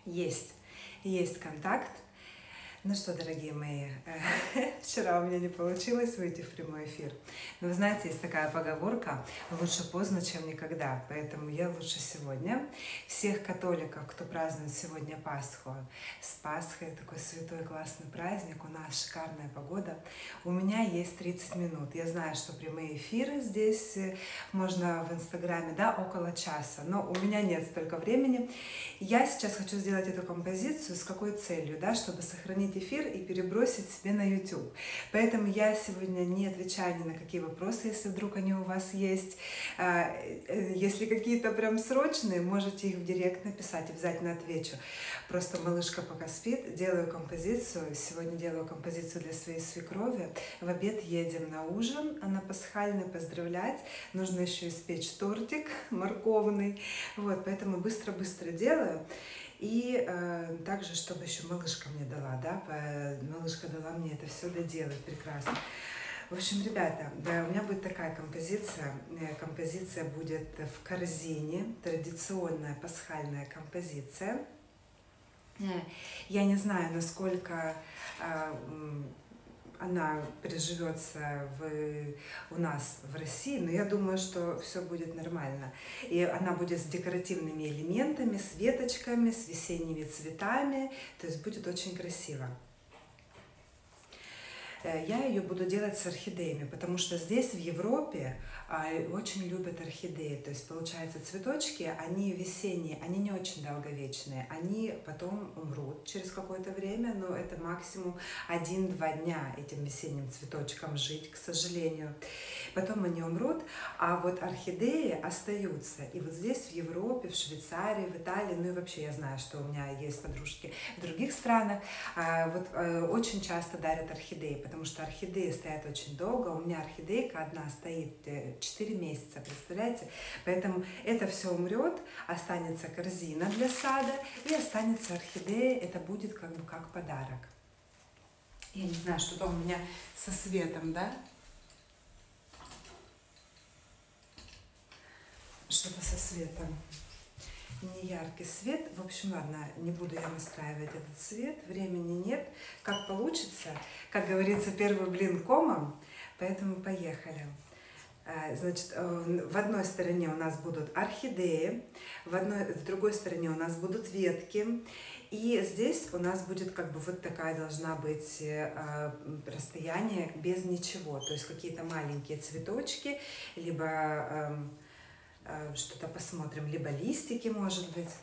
Есть контакт. Ну что, дорогие мои, вчера у меня не получилось выйти в прямой эфир. Но вы знаете, есть такая поговорка: лучше поздно, чем никогда. Поэтому я лучше сегодня. Всех католиков, кто празднует сегодня Пасху, с Пасхой, такой святой классный праздник, у нас шикарная погода. У меня есть 30 минут. Я знаю, что прямые эфиры здесь можно в Инстаграме, да, около часа. Но у меня нет столько времени. Я сейчас хочу сделать эту композицию с какой целью, да, чтобы сохранить эфир и перебросить себе на YouTube. Поэтому я сегодня не отвечаю ни на какие вопросы, если вдруг они у вас есть. Если какие-то прям срочные, можете их в директ написать, обязательно отвечу. Просто малышка пока спит, делаю композицию. Сегодня делаю композицию для своей свекрови. В обед едем на ужин, на пасхальный, поздравлять. Нужно еще испечь тортик морковный. Вот, поэтому быстро-быстро делаю. И также, чтобы еще малышка мне дала, да, малышка дала мне это все доделать прекрасно. В общем, ребята, да, у меня будет такая композиция. Композиция будет в корзине, традиционная пасхальная композиция. Я не знаю, насколько она приживется у нас в России, но я думаю, что все будет нормально. И она будет с декоративными элементами, с веточками, с весенними цветами, то есть будет очень красиво. Я ее буду делать с орхидеями, потому что здесь, в Европе, очень любят орхидеи. То есть, получается, цветочки, они весенние, они не очень долговечные. Они потом умрут через какое-то время, но это максимум 1-2 дня этим весенним цветочкам жить, к сожалению. Потом они умрут, а вот орхидеи остаются. И вот здесь, в Европе, в Швейцарии, в Италии, ну и вообще я знаю, что у меня есть подружки в других странах, вот очень часто дарят орхидеи, потому что орхидеи стоят очень долго. У меня орхидейка одна стоит 4 месяца, представляете? Поэтому это все умрет, останется корзина для сада и останется орхидея. Это будет как бы как подарок. Я не знаю, что-то у меня со светом, да? Что-то со светом. Не яркий свет. В общем, ладно, не буду я настраивать этот цвет. Времени нет. Как получится, как говорится, первый блин комом. Поэтому поехали. Значит, в одной стороне у нас будут орхидеи, в другой стороне у нас будут ветки. И здесь у нас будет как бы вот такая должна быть расстояние без ничего. То есть какие-то маленькие цветочки, либо что-то посмотрим, либо листики, может быть.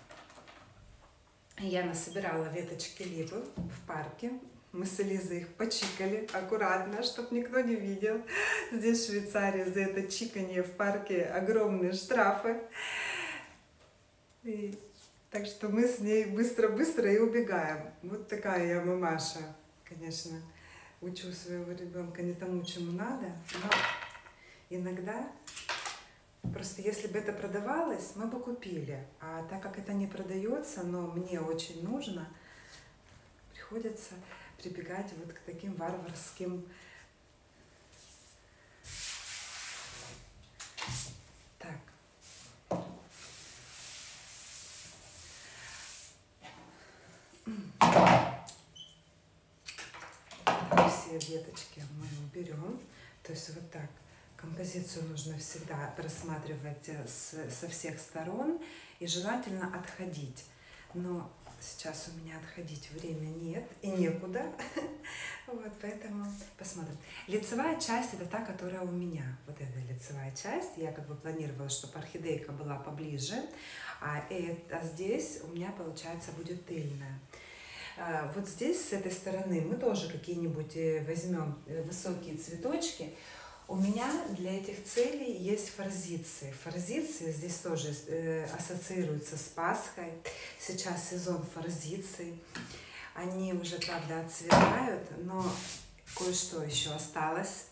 Я насобирала веточки липы в парке. Мы с Элизой их почикали аккуратно, чтобы никто не видел. Здесь, в Швейцарии, за это чиканье в парке огромные штрафы. Так что мы с ней быстро-быстро и убегаем. Вот такая я мамаша, конечно. Учу своего ребенка не тому, чему надо, но иногда... Просто если бы это продавалось, мы бы купили. А так как это не продается, но мне очень нужно, приходится прибегать вот к таким варварским... Так. Так, все веточки мы уберем. То есть вот так. Композицию нужно всегда просматривать со всех сторон и желательно отходить. Но сейчас у меня отходить времени нет и некуда. Вот, поэтому посмотрим. Лицевая часть — это та, которая у меня. Вот эта лицевая часть. Я как бы планировала, чтобы орхидейка была поближе. А здесь у меня, получается, будет тыльная. Вот здесь, с этой стороны, мы тоже какие-нибудь возьмем высокие цветочки. У меня для этих целей есть форзиции. Форзиции здесь тоже ассоциируются с Пасхой. Сейчас сезон форзиций. Они уже, правда, отцветают, но кое-что еще осталось.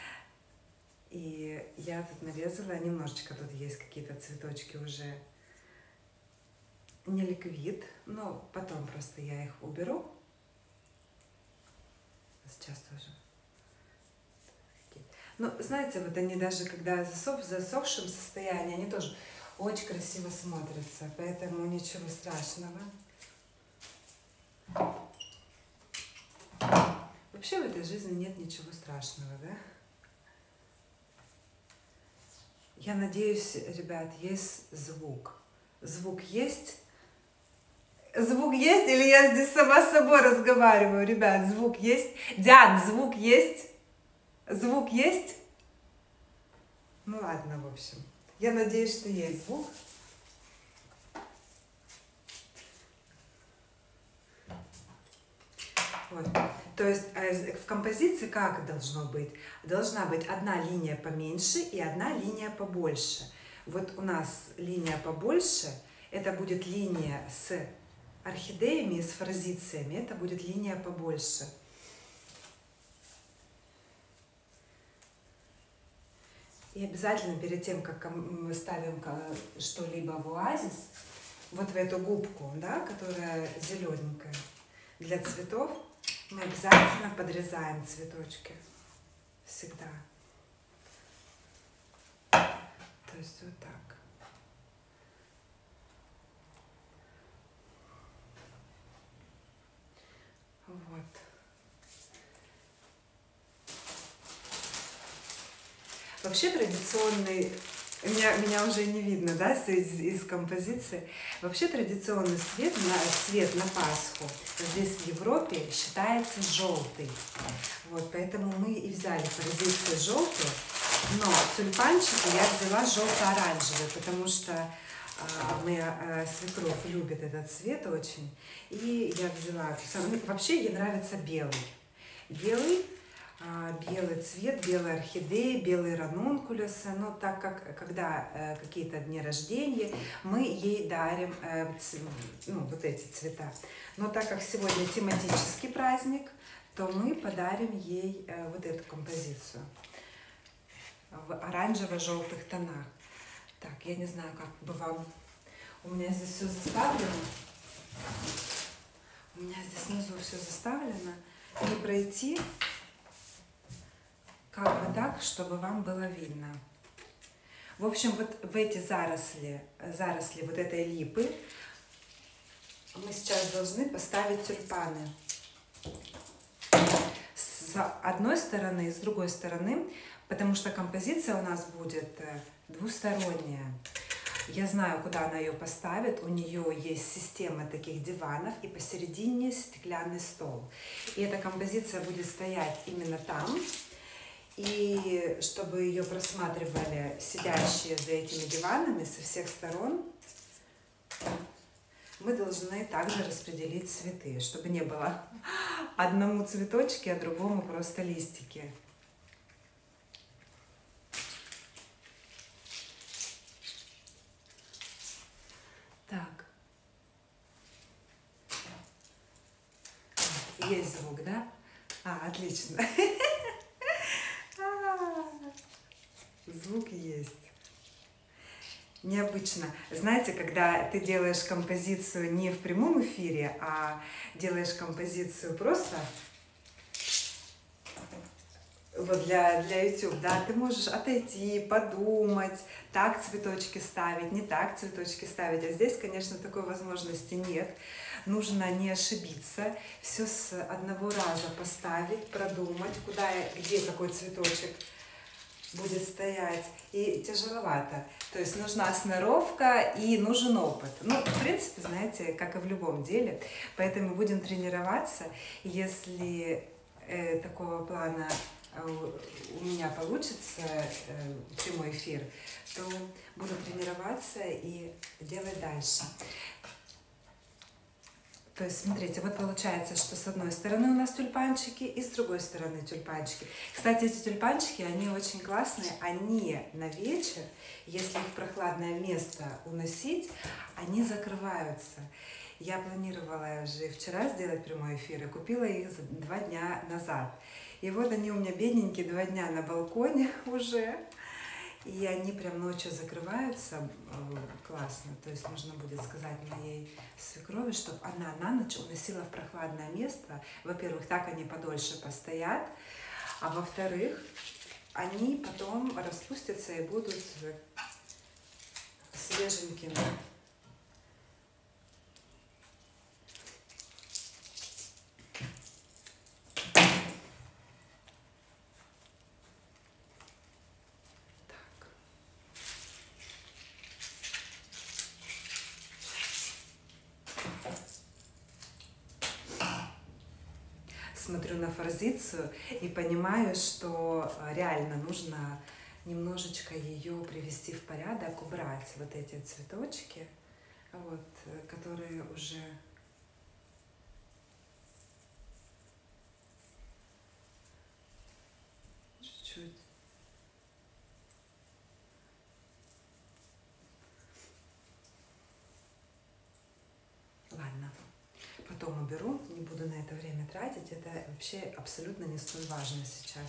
И я тут нарезала немножечко, тут есть какие-то цветочки уже не ликвид, но потом просто я их уберу. Сейчас тоже. Ну, знаете, вот они даже когда в засохшем состоянии, они тоже очень красиво смотрятся, поэтому ничего страшного. Вообще в этой жизни нет ничего страшного, да? Я надеюсь, ребят, есть звук. Звук есть? Звук есть или я здесь сама с собой разговариваю, ребят? Звук есть? Диан, звук есть? Звук есть? Ну ладно, в общем. Я надеюсь, что есть звук. Вот. То есть в композиции как должно быть? Должна быть одна линия поменьше и одна линия побольше. Вот у нас линия побольше, это будет линия с орхидеями и с форзициями, это будет линия побольше. И обязательно перед тем, как мы ставим что-либо в оазис, вот в эту губку, да, которая зелененькая, для цветов, мы обязательно подрезаем цветочки. Всегда. То есть вот так. Вот. Вообще традиционный, меня уже не видно, да, из композиции. Вообще традиционный цвет на Пасху здесь в Европе считается желтый. Вот, поэтому мы и взяли форзиции желтые, но тюльпанчики я взяла желто-оранжевый, потому что моя свекровь любит этот цвет очень. И я взяла, вообще ей нравится белый. Белый цвет, белые орхидеи, белые ранункулюсы. Но так как, когда какие-то дни рождения, мы ей дарим вот эти цвета. Но так как сегодня тематический праздник, то мы подарим ей вот эту композицию в оранжево-желтых тонах. Так, я не знаю, как бы вам... У меня здесь все заставлено. У меня здесь внизу все заставлено. И пройти как бы так, чтобы вам было видно. В общем, вот в эти заросли вот этой липы мы сейчас должны поставить тюльпаны. С одной стороны и с другой стороны, потому что композиция у нас будет двусторонняя. Я знаю, куда она ее поставит. У нее есть система таких диванов, и посередине стеклянный стол. И эта композиция будет стоять именно там. И чтобы ее просматривали сидящие за этими диванами со всех сторон, мы должны также распределить цветы, чтобы не было одному цветочки, а другому просто листики. Так. Есть звук, да? Отлично. Звук есть. Необычно. Знаете, когда ты делаешь композицию не в прямом эфире, а делаешь композицию просто вот для YouTube, да, ты можешь отойти, подумать, так цветочки ставить, не так цветочки ставить. А здесь, конечно, такой возможности нет. Нужно не ошибиться, все с одного раза поставить, продумать, где какой цветочек будет стоять, и тяжеловато. То есть нужна сноровка и нужен опыт. Ну, в принципе, знаете, как и в любом деле. Поэтому будем тренироваться. Если такого плана у меня получится прямой эфир, то буду тренироваться и делать дальше. То есть, смотрите, вот получается, что с одной стороны у нас тюльпанчики и с другой стороны тюльпанчики. Кстати, эти тюльпанчики, они очень классные, они на вечер, если их в прохладное место уносить, они закрываются. Я планировала же вчера сделать прямой эфир и купила их 2 дня назад. И вот они у меня бедненькие 2 дня на балконе уже. И они прям ночью закрываются классно. То есть нужно будет сказать моей свекрови, чтобы она на ночь уносила в прохладное место. Во-первых, так они подольше постоят. А во-вторых, они потом распустятся и будут свеженькими. смотрю на форзицию и понимаю, что реально нужно немножечко ее привести в порядок, убрать вот эти цветочки, вот, которые уже чуть-чуть. Ладно, потом уберу, не буду на это время тратить, это вообще абсолютно не столь важно сейчас.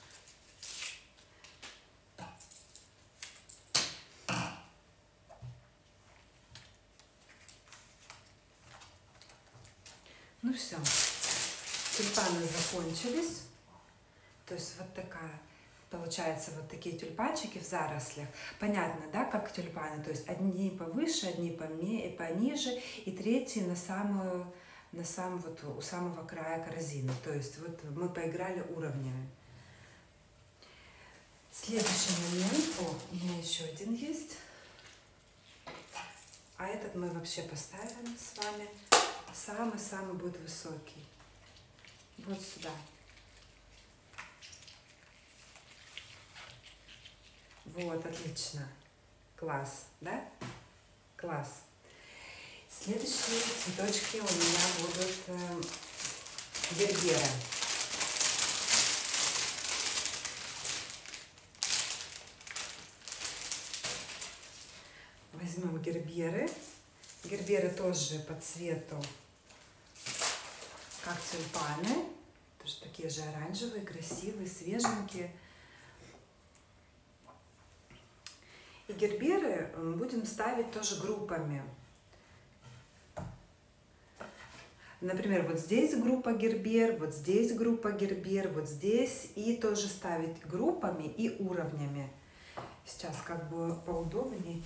Ну все, тюльпаны закончились, то есть вот такая, получается, вот такие тюльпанчики в зарослях. Понятно, да, как тюльпаны, то есть одни повыше, одни пониже, и третьи на вот у самого края корзины. То есть вот мы поиграли уровнями. Следующий момент, у меня еще один есть, а этот мы вообще поставим с вами. Самый-самый будет высокий. Вот сюда. Вот, отлично. Класс, да? Класс. Следующие цветочки у меня будут герберы. Возьмем герберы. Герберы тоже по цвету, как тюльпаны. Тоже такие же оранжевые, красивые, свеженькие. И герберы будем ставить тоже группами. Например, вот здесь группа гербер, вот здесь группа гербер, вот здесь. И тоже ставить группами и уровнями. Сейчас как бы поудобнее.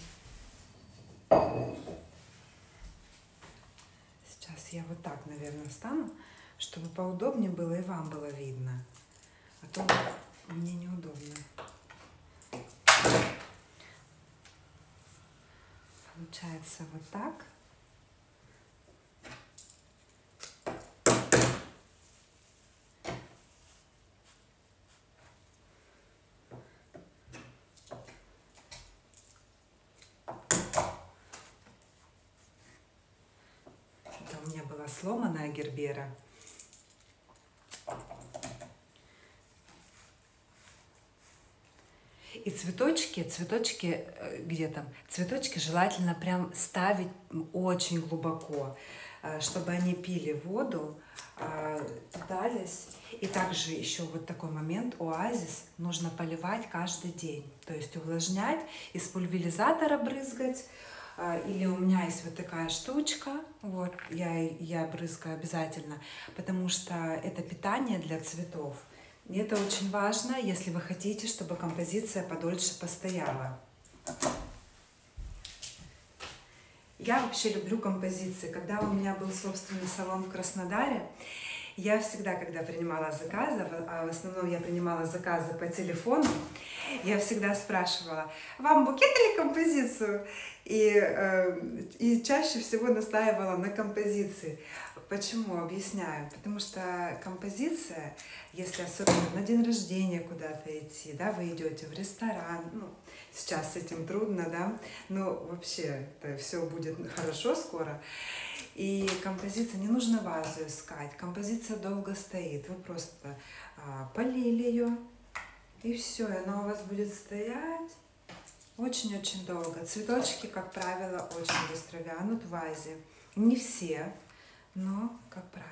Сейчас я вот так, наверное, встану, чтобы поудобнее было и вам было видно. А то мне неудобно. Получается вот так. Это у меня была сломанная гербера. И цветочки, где там? Цветочки желательно прям ставить очень глубоко, чтобы они пили воду, питались. И также еще вот такой момент, оазис, нужно поливать каждый день. То есть увлажнять, из пульверизатора брызгать. Или у меня есть вот такая штучка, вот, я брызгаю обязательно, потому что это питание для цветов. И это очень важно, если вы хотите, чтобы композиция подольше постояла. Я вообще люблю композиции. Когда у меня был собственный салон в Краснодаре, я всегда, когда принимала заказы, а в основном я принимала заказы по телефону, я всегда спрашивала: вам букет или композицию? И чаще всего настаивала на композиции. Почему? Объясняю. Потому что композиция, если особенно на день рождения куда-то идти, да, вы идете в ресторан, ну, сейчас с этим трудно, да, но вообще все будет хорошо скоро. И композиция, не нужно вазу искать, композиция долго стоит, вы просто полили ее, и все, и она у вас будет стоять очень-очень долго. Цветочки, как правило, очень быстро вянут в вазе. Не все, но как правило.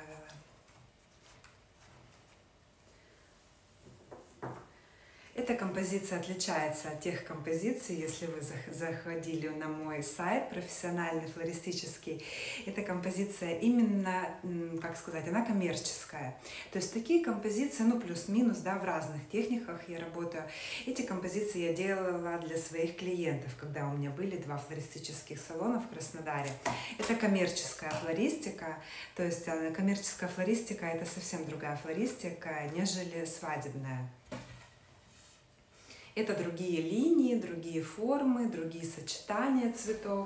Эта композиция отличается от тех композиций, если вы заходили на мой сайт профессиональный, флористический. Эта композиция именно, как сказать, она коммерческая. То есть такие композиции, ну плюс-минус, да, в разных техниках я работаю. Эти композиции я делала для своих клиентов, когда у меня были 2 флористических салона в Краснодаре. Это коммерческая флористика, то есть коммерческая флористика — это совсем другая флористика, нежели свадебная. Это другие линии, другие формы, другие сочетания цветов.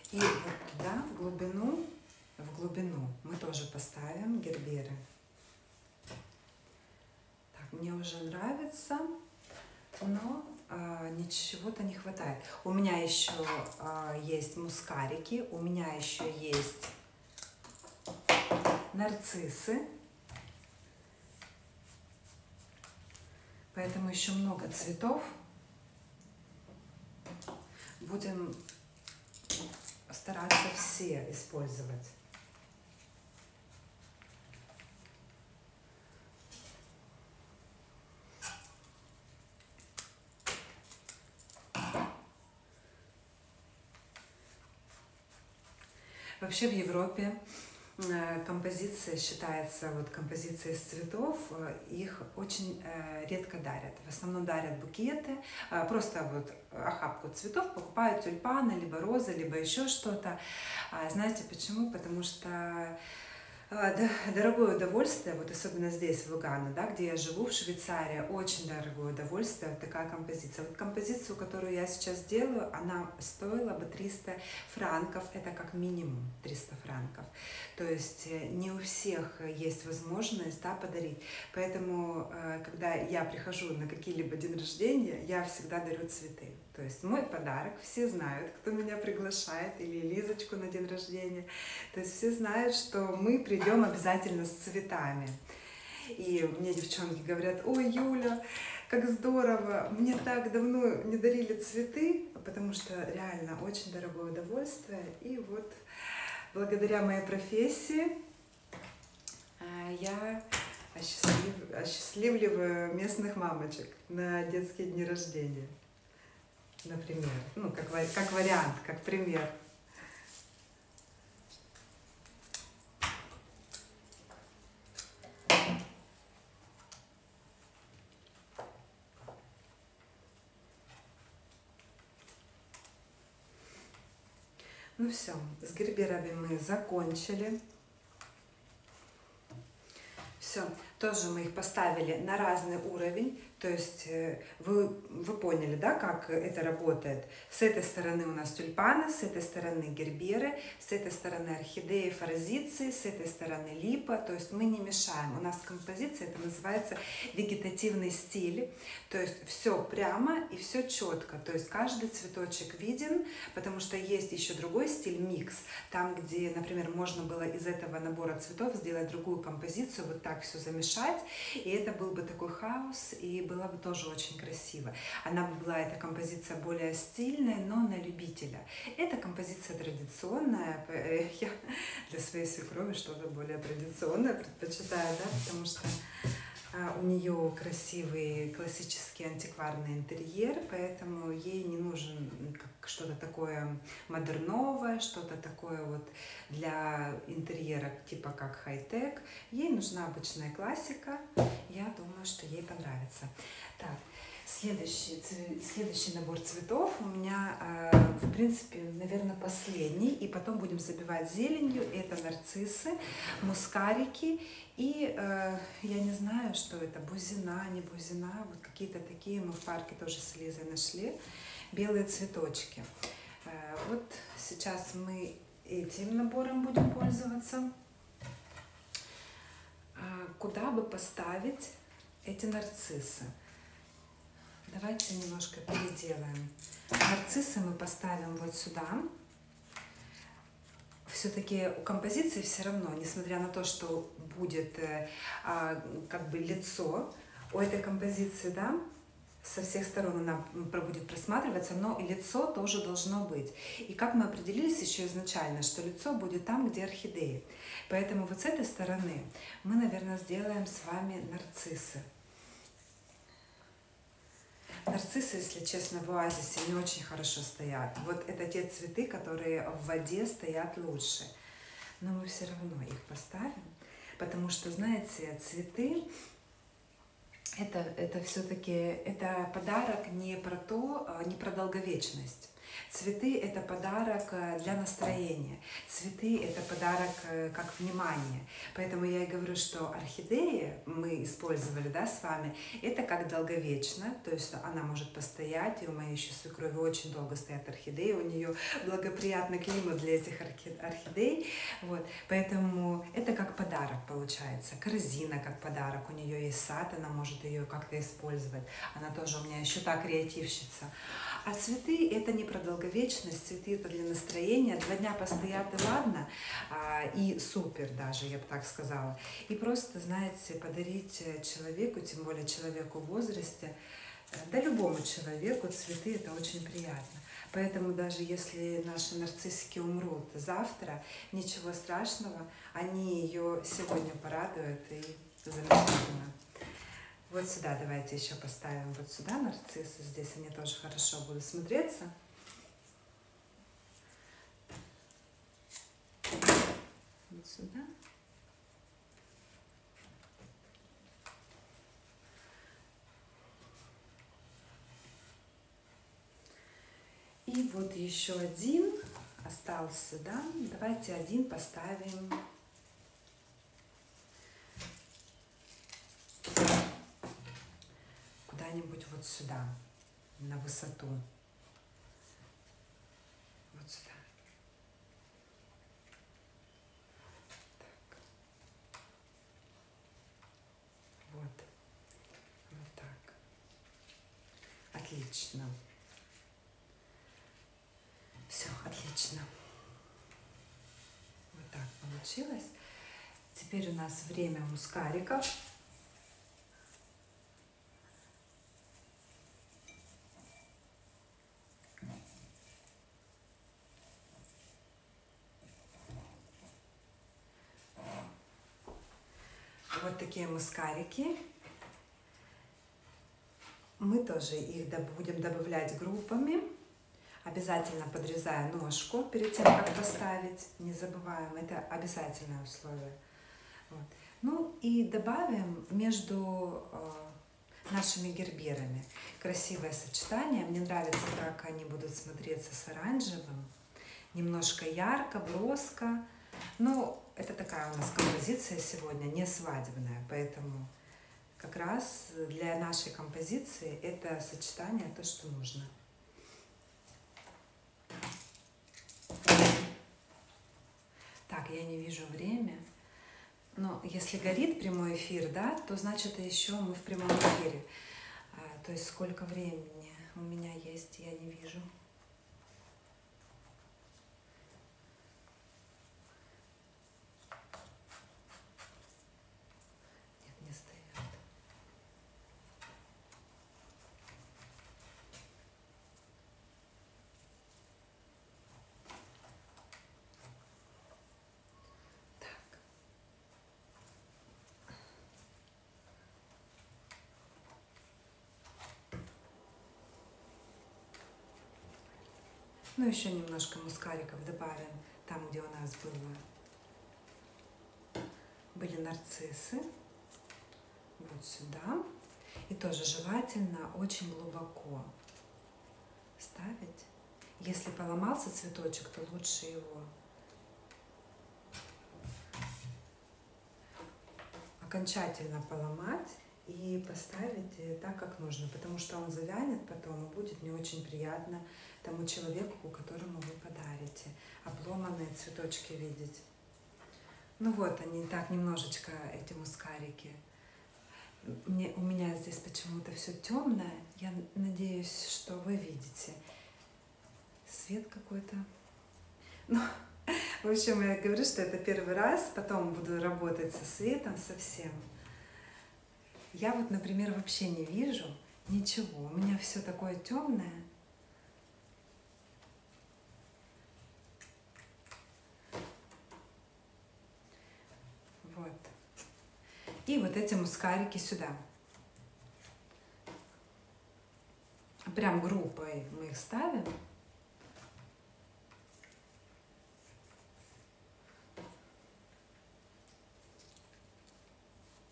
И вот туда, в глубину мы тоже поставим герберы. Так, мне уже нравится, но ничего-то не хватает. У меня еще есть мускарики, у меня еще есть нарциссы. Поэтому еще много цветов. Будем стараться все использовать. Вообще в Европе композиция считается, вот композиция из цветов, их очень редко дарят. В основном дарят букеты, просто вот охапку цветов, покупают тюльпаны, либо розы, либо еще что-то. Знаете почему? Потому что дорогое удовольствие, вот особенно здесь, в Лугано, да, где я живу, в Швейцарии, очень дорогое удовольствие, вот такая композиция. Вот композицию, которую я сейчас делаю, она стоила бы 300 франков, это как минимум 300 франков. То есть не у всех есть возможность, да, подарить. Поэтому, когда я прихожу на какие-либо день рождения, я всегда дарю цветы. То есть мой подарок, все знают, кто меня приглашает, или Лизочку на день рождения. То есть все знают, что мы придем обязательно с цветами. И мне девчонки говорят: ой, Юля, как здорово, мне так давно не дарили цветы, потому что реально очень дорогое удовольствие. И вот благодаря моей профессии я осчастливливаю местных мамочек на детские дни рождения. Например, ну, как вариант, как пример. Ну все, с герберами мы закончили. Все, тоже мы их поставили на разный уровень. То есть вы поняли, да, как это работает. С этой стороны у нас тюльпаны, с этой стороны герберы, с этой стороны орхидеи, форзиции, с этой стороны липа. То есть мы не мешаем. У нас композиция, это называется вегетативный стиль. То есть все прямо и все четко. То есть каждый цветочек виден, потому что есть еще другой стиль, микс. Там, где, например, можно было из этого набора цветов сделать другую композицию, вот так все замешать. И это был бы такой хаос, и была бы тоже очень красиво. Она бы была, эта композиция, более стильная, но на любителя. Эта композиция традиционная. Я для своей свекрови что-то более традиционное предпочитаю, да, потому что у нее красивый классический антикварный интерьер, поэтому ей не нужен что-то такое модерновое, что-то такое вот для интерьера типа как хай-тек. Ей нужна обычная классика. Я думаю, что ей понравится. Так, следующий набор цветов у меня, в принципе, наверное, последний. И потом будем забивать зеленью. Это нарциссы, мускарики. И я не знаю, что это, бузина, не бузина, вот какие-то такие мы в парке тоже с Лизой нашли, белые цветочки. Вот сейчас мы этим набором будем пользоваться. Куда бы поставить эти нарциссы? Давайте немножко переделаем. Нарциссы мы поставим вот сюда. Все-таки у композиции все равно, несмотря на то, что будет как бы лицо у этой композиции, да, со всех сторон она будет просматриваться, но и лицо тоже должно быть. И как мы определились еще изначально, что лицо будет там, где орхидеи. Поэтому вот с этой стороны мы, наверное, сделаем с вами нарциссы. Нарциссы, если честно, в оазисе не очень хорошо стоят. Вот это те цветы, которые в воде стоят лучше. Но мы все равно их поставим, потому что, знаете, цветы это все-таки это подарок не про долговечность. Цветы – это подарок для настроения. Цветы – это подарок как внимание. Поэтому я и говорю, что орхидеи мы использовали, да, с вами, это как долговечно, то есть она может постоять, и у моей еще свекрови очень долго стоят орхидеи, у нее благоприятный климат для этих орхидей, вот. Поэтому это как подарок получается. Корзина как подарок, у нее есть сад, она может ее как-то использовать. Она тоже у меня еще та креативщица. А цветы – это не про долговечность, цветы – это для настроения. 2 дня постоят и ладно, и супер даже, я бы так сказала. И просто, знаете, подарить человеку, тем более человеку в возрасте, да любому человеку цветы – это очень приятно. Поэтому даже если наши нарциссики умрут завтра, ничего страшного, они ее сегодня порадуют, и замечательно. Вот сюда давайте еще поставим, вот сюда нарциссы, здесь они тоже хорошо будут смотреться. Вот сюда. И вот еще один остался, да, давайте один поставим. Куда-нибудь вот сюда, на высоту. Вот сюда. Так. Вот. Вот так. Отлично. Все, отлично. Вот так получилось. Теперь у нас время мускариков. Вот такие мускарики. Мы тоже их будем добавлять группами. Обязательно подрезая ножку перед тем, как поставить. Не забываем, это обязательное условие. Вот. Ну и добавим между нашими герберами красивое сочетание. Мне нравится, как они будут смотреться с оранжевым. Немножко ярко, броско. Но это такая у нас композиция сегодня, не свадебная, поэтому как раз для нашей композиции это сочетание то, что нужно. Так, я не вижу время, но если горит прямой эфир, да, то значит еще мы в прямом эфире. То есть сколько времени у меня есть, я не вижу. Ну, еще немножко мускариков добавим там, где у нас были нарциссы. Вот сюда. И тоже желательно очень глубоко ставить. Если поломался цветочек, то лучше его окончательно поломать и поставить так, как нужно, потому что он завянет потом и будет не очень приятно тому человеку, которому вы подарите. Обломанные цветочки видеть. Ну вот они так немножечко, эти мускарики. У меня здесь почему-то все темное. Я надеюсь, что вы видите. Свет какой-то. Ну, в общем, я говорю, что это первый раз. Потом буду работать со светом совсем. Я вот, например, вообще не вижу ничего. У меня все такое темное. Вот. И вот эти мускарики сюда. Прям группой мы их ставим.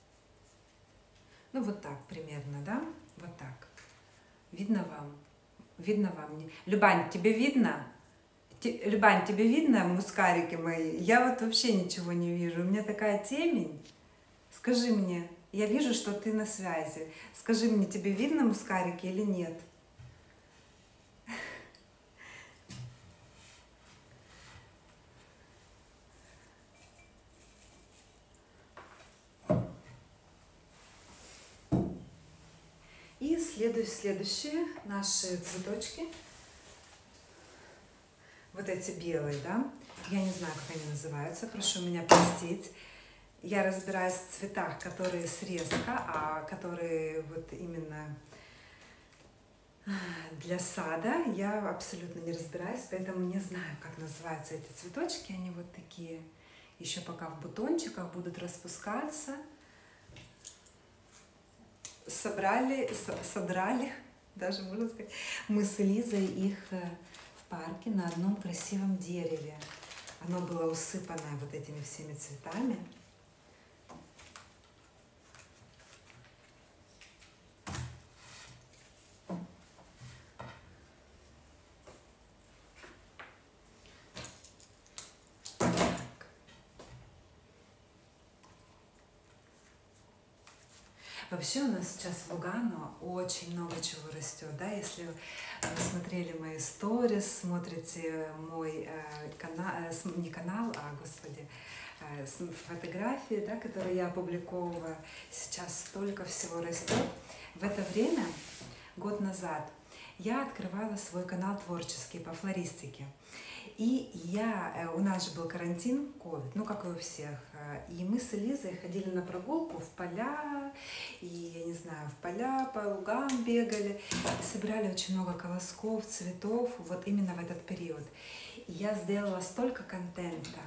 Ну вот так примерно, да? Вот так. Видно вам? Видно вам? Любань, тебе видно? Любань, тебе видно мускарики мои? Я вот вообще ничего не вижу. У меня такая темень. Скажи мне, я вижу, что ты на связи. Скажи мне, тебе видно мускарики или нет? И следующие наши цветочки. Вот эти белые, да? Я не знаю, как они называются, прошу меня простить. Я разбираюсь в цветах, которые срезка, а которые вот именно для сада я абсолютно не разбираюсь, поэтому не знаю, как называются эти цветочки. Они вот такие, еще пока в бутончиках, будут распускаться. Содрали, даже можно сказать, мы с Лизой их в парке на одном красивом дереве. Оно было усыпано вот этими всеми цветами. Вообще у нас сейчас в Лугано очень много чего растет, да, если вы смотрели мои сторис, смотрите мой канал, не канал, а, господи, фотографии, да, которые я опубликовываю, сейчас столько всего растет. В это время, год назад, я открывала свой канал творческий по флористике. И у нас же был карантин, ковид, ну как и у всех. И мы с Элизой ходили на прогулку в поля, и, я не знаю, в поля, по лугам бегали, собирали очень много колосков, цветов, вот именно в этот период. И я сделала столько контента,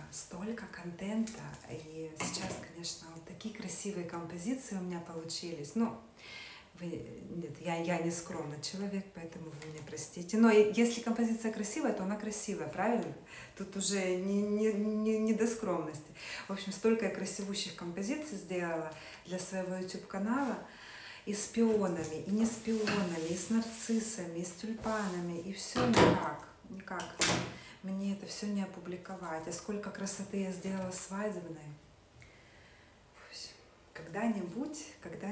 и сейчас, конечно, вот такие красивые композиции у меня получились. Ну, нет, я не скромный человек, поэтому вы меня простите. Но если композиция красивая, то она красивая, правильно? Тут уже не до скромности. В общем, столько я красивущих композиций сделала для своего YouTube-канала. И с пионами, и не с пионами, и с нарциссами, и с тюльпанами. И все никак. Мне это все не опубликовать. А сколько красоты я сделала свадебной. Когда-нибудь.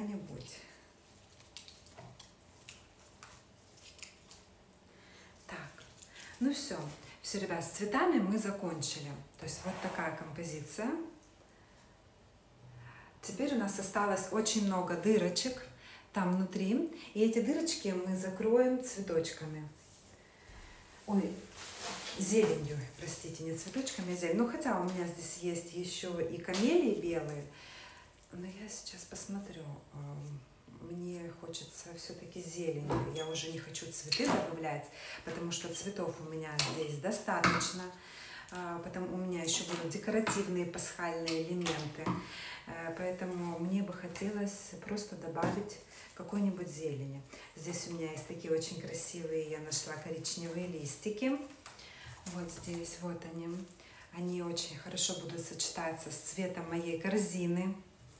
Ну все, ребят, с цветами мы закончили. То есть вот такая композиция. Теперь у нас осталось очень много дырочек там внутри. И эти дырочки мы закроем цветочками. Ой, зеленью, простите, не цветочками, а зеленью. Ну хотя у меня здесь есть еще и камелии белые. Но я сейчас посмотрю. Мне хочется все-таки зеленью. Я уже не хочу цветы добавлять, потому что цветов у меня здесь достаточно. Потом у меня еще будут декоративные пасхальные элементы. Поэтому мне бы хотелось просто добавить какой-нибудь зелени. Здесь у меня есть такие очень красивые, я нашла коричневые листики. Вот здесь, вот они. Они очень хорошо будут сочетаться с цветом моей корзины.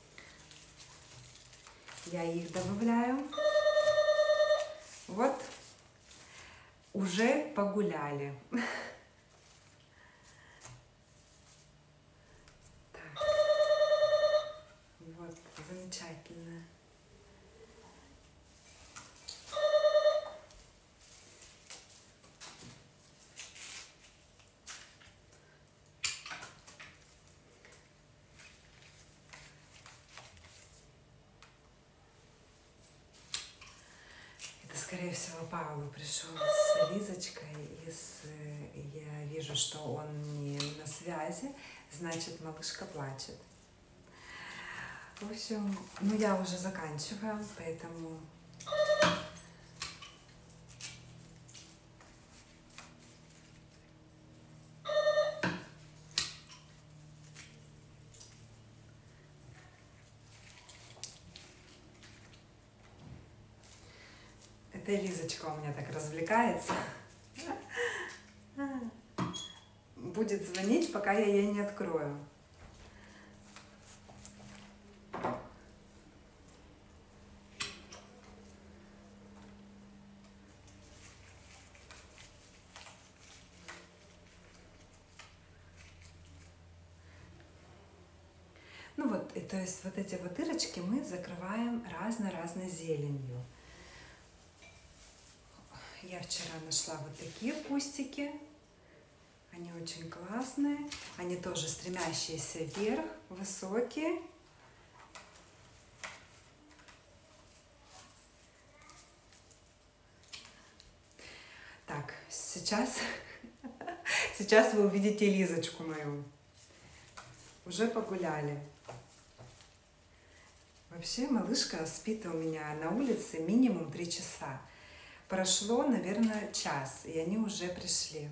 Я их добавляю. Вот, уже погуляли. Так. Вот, замечательно. Скорее всего, Пауло пришел с Лизочкой, я вижу, что он не на связи, значит, малышка плачет. В общем, ну я уже заканчиваю, поэтому... Это Лизочка у меня так развлекается. Будет звонить, пока я ей не открою. И то есть вот эти вот дырочки мы закрываем разной зеленью. Я вчера нашла вот такие кустики. Они очень классные. Они тоже стремящиеся вверх, высокие. Так, сейчас вы увидите Лизочку мою. Уже погуляли. Вообще малышка спит у меня на улице минимум 3 часа. Прошло, наверное, час, и они уже пришли.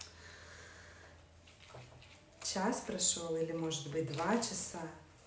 Час прошел, или может быть 2 часа.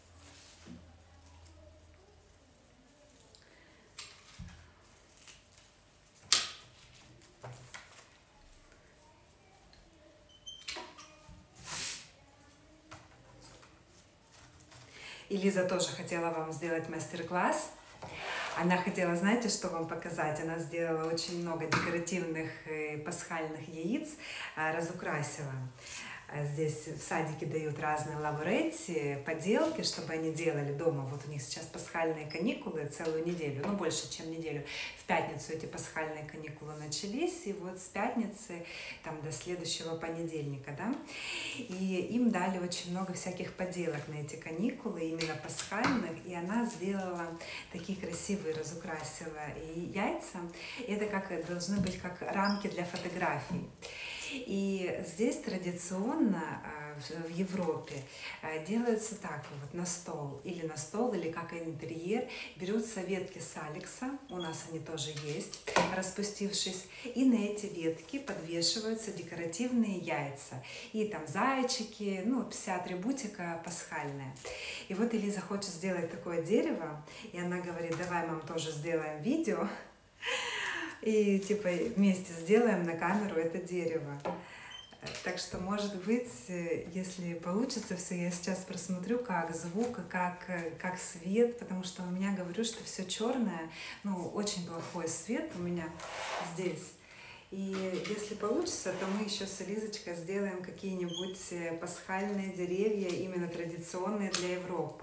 И Лиза тоже хотела вам сделать мастер-класс. Она хотела, знаете, что вам показать? Она сделала очень много декоративных пасхальных яиц, разукрасила. Здесь в садике дают разные лавретти, поделки, чтобы они делали дома. Вот у них сейчас пасхальные каникулы целую неделю, ну больше, чем неделю. В пятницу эти пасхальные каникулы начались, и вот с пятницы там до следующего понедельника, да. И им дали очень много всяких поделок на эти каникулы, именно пасхальных, и она сделала такие красивые, разукрасила и яйца. И это должны быть как рамки для фотографий. И здесь традиционно в Европе делается так, вот на стол, или как интерьер, берутся ветки саликса, у нас они тоже есть, распустившись, и на эти ветки подвешиваются декоративные яйца, и там зайчики, ну, вся атрибутика пасхальная. И вот Элиза хочет сделать такое дерево, и она говорит, давай, мам, тоже сделаем видео. И типа вместе сделаем на камеру это дерево. Так что, может быть, если получится все, я сейчас просмотрю, как звук, как свет, потому что у меня, говорю, что все черное, ну, очень плохой свет у меня здесь. И если получится, то мы еще с Лизочкой сделаем какие-нибудь пасхальные деревья, именно традиционные для Европы.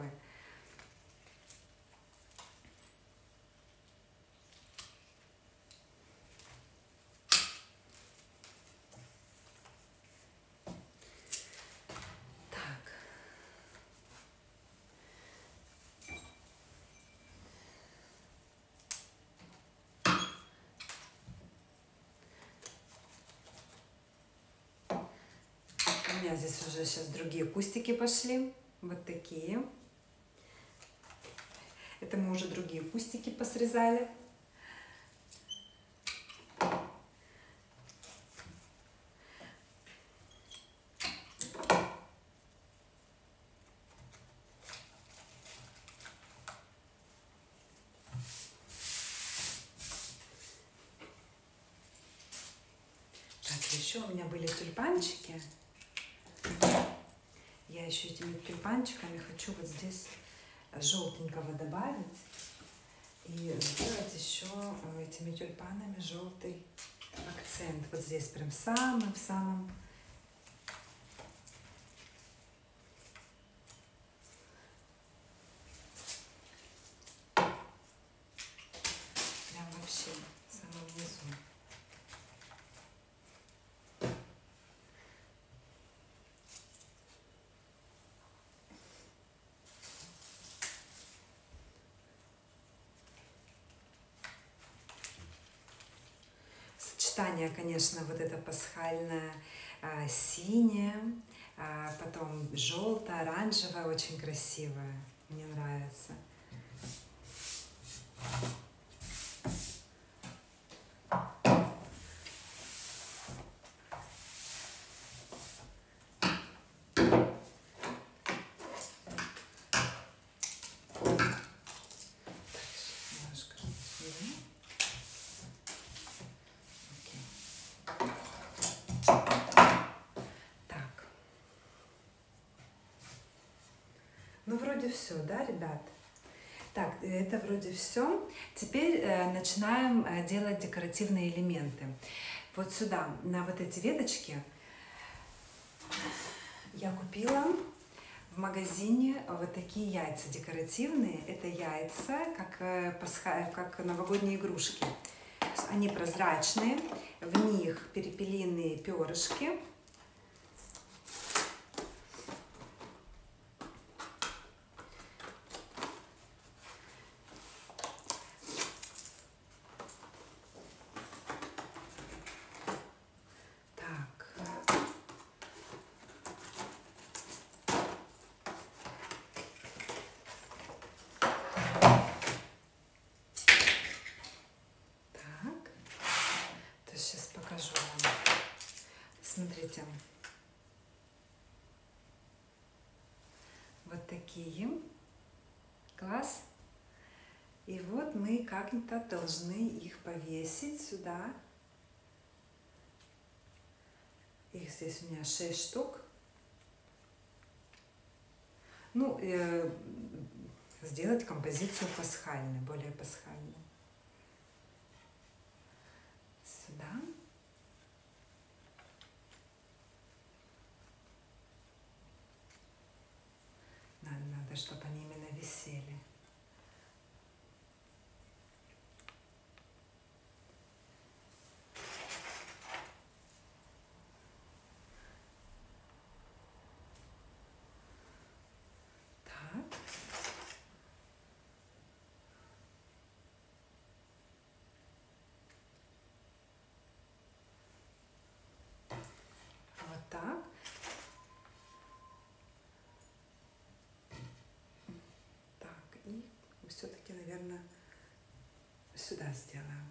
У меня здесь уже сейчас другие кустики пошли, вот такие. Это мы уже другие кустики посрезали. Так, еще у меня были тюльпанчики. Я еще этими тюльпанчиками хочу вот здесь желтенького добавить и сделать еще этими тюльпанами желтый акцент. Вот здесь прям в самом прям вообще в самом низу. Сочетание, конечно, вот это пасхальное синее, потом желтое, оранжевое, очень красивое. Мне нравится. Ну, вроде все, да, ребят? Так, это вроде все. Теперь начинаем делать декоративные элементы. Вот сюда, на вот эти веточки, я купила в магазине вот такие яйца декоративные. Это яйца, как новогодние игрушки. Они прозрачные, в них перепелиные перышки. Сейчас покажу вам. Смотрите. Вот такие. Класс. И вот мы как-то должны их повесить сюда. Их здесь у меня 6 штук. Ну, сделать композицию пасхальной, более пасхальной. Сюда. Надо, чтобы они именно висели. Так. Вот так. И все-таки, наверное, сюда сделаем.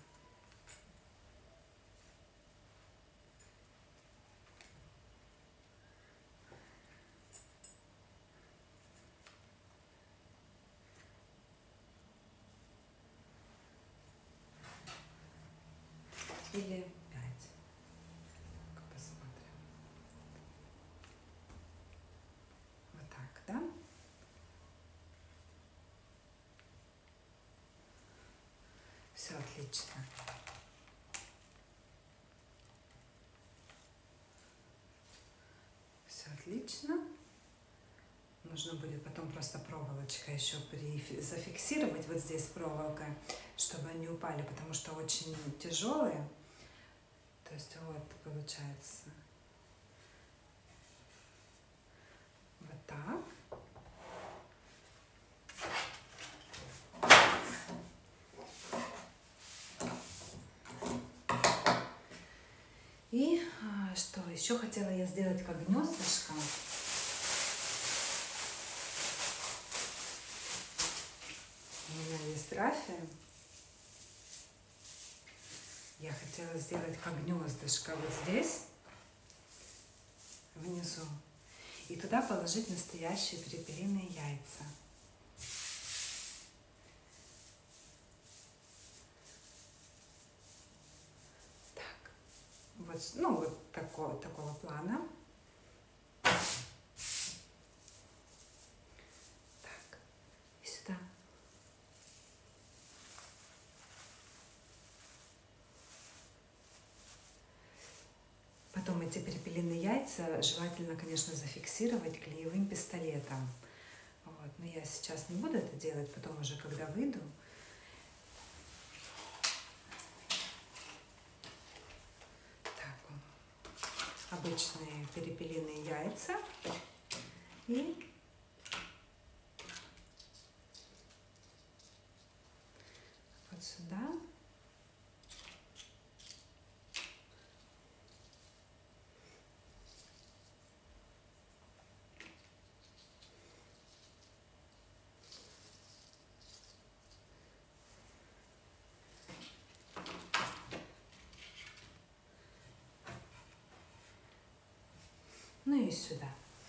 Или 5. Посмотрим. Вот так, да? Все отлично. Все отлично. Нужно будет потом просто проволочкой еще зафиксировать вот здесь проволокой, чтобы они упали, потому что очень тяжелые. То есть вот получается вот так. И что еще хотела я сделать как гнездышко. У меня есть рафия. Я хотела сделать как гнездышко вот здесь, внизу. И туда положить настоящие перепелиные яйца. Так, вот, ну вот такого плана. Так, и сюда. Потом эти перепелиные яйца желательно, конечно, зафиксировать клеевым пистолетом. Вот. Но я сейчас не буду это делать, потом уже, когда выйду. Так, обычные перепелиные яйца. И вот сюда. Ну и сюда.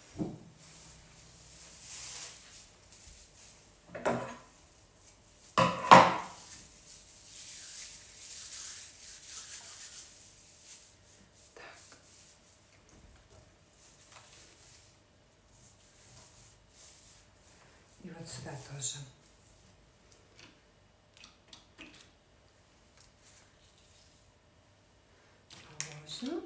И вот сюда тоже. Положим.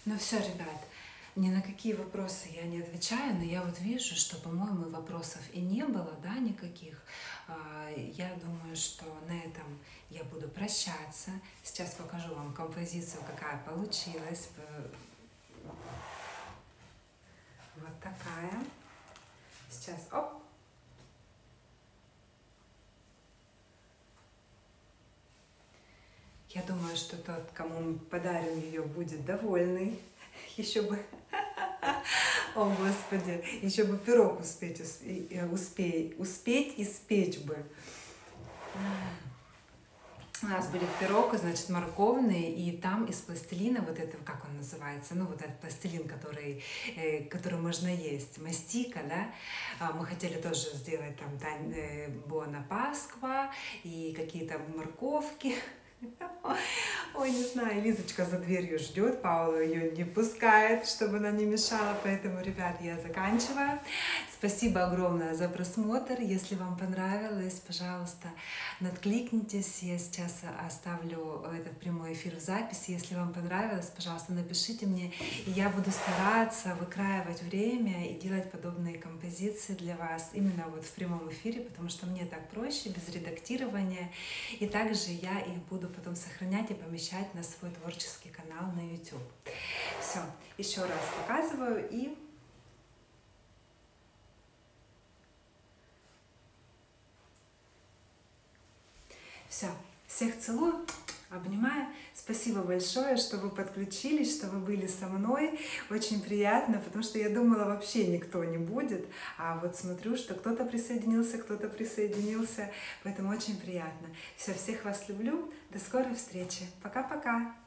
Ну все, ребят, ни на какие вопросы я не отвечаю, но я вот вижу, что, по-моему, вопросов и не было, да, никаких. Я думаю, что на этом я буду прощаться. Сейчас покажу вам композицию, какая получилась. Вот такая. Сейчас, оп. Я думаю, что тот, кому мы подарим ее, будет довольный. Еще бы, о Господи, еще бы пирог успеть испечь бы. У нас будет пирог, значит, морковный, и там из пластилина, вот это, как он называется, ну, вот этот пластилин, который можно есть, мастика, да, мы хотели тоже сделать там буона пасква и какие-то морковки. Ой, не знаю, Лизочка за дверью ждет, Паула ее не пускает, чтобы она не мешала, поэтому, ребят, я заканчиваю. Спасибо огромное за просмотр. Если вам понравилось, пожалуйста, откликнитесь. Я сейчас оставлю этот прямой эфир в записи. Если вам понравилось, пожалуйста, напишите мне, и я буду стараться выкраивать время и делать подобные композиции для вас именно вот в прямом эфире, потому что мне так проще, без редактирования. И также я их буду потом сохранять и помещать на свой творческий канал на YouTube. Все, еще раз показываю и все. Всех целую, обнимаю. Спасибо большое, что вы подключились, что вы были со мной. Очень приятно, потому что я думала, вообще никто не будет. А вот смотрю, что кто-то присоединился. Поэтому очень приятно. Все, всех вас люблю. До скорой встречи. Пока-пока.